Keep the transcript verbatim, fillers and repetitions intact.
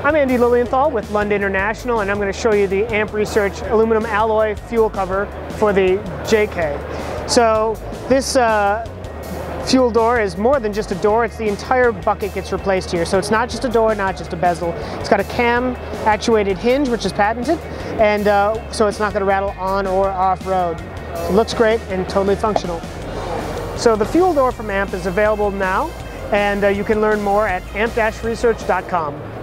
I'm Andy Lilienthal with Lund International, and I'm going to show you the A A M Research aluminum alloy fuel cover for the J K. So this uh, fuel door is more than just a door, it's the entire bucket gets replaced here. So it's not just a door, not just a bezel. It's got a cam actuated hinge, which is patented, and uh, so it's not going to rattle on or off road. It looks great and totally functional. So the fuel door from A A M is available now, and uh, you can learn more at amp dash research dot com.